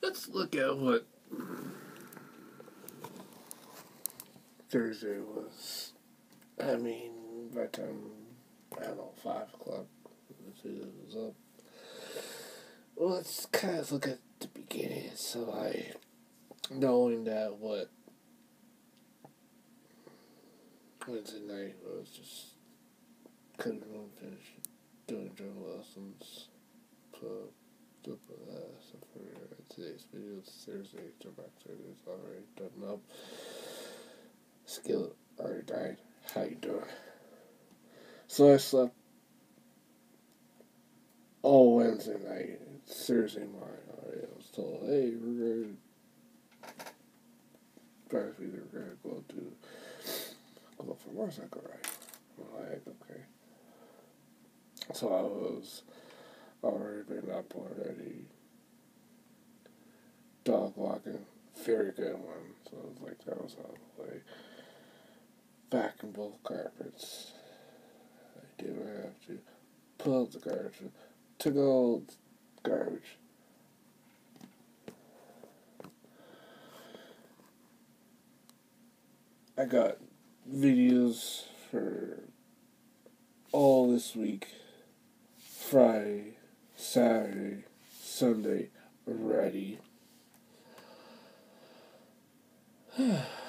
Let's look at what Thursday was. I mean, by the time, I don't know, 5 o'clock, it was up. Well, let's kind of look at the beginning. So, knowing that what Wednesday night was just couldn't even finish doing drum lessons. So, stuff for today's video. It's Thursday, Drum Back Thursday. It's already done up. Skill already died. How you doing? So I slept all Wednesday night. It's Thursday morning already. I was told, hey, we're going to drive either we're going to go for a motorcycle ride. I'm like, okay. So I was already been up already. Dog walking. Very good one. So it was like that was out of the way. Vacuum both carpets. I did what I have to. Pull out the garbage. Took all the garbage. I got videos for all this week. Friday, Saturday, Sunday, ready.